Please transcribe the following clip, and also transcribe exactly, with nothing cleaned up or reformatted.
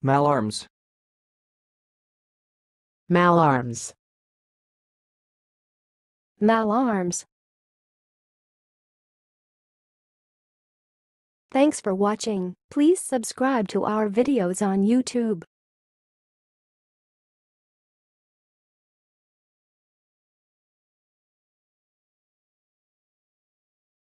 Mallarms. Mallarms. Mallarms. Thanks for watching. Please subscribe to our videos on YouTube.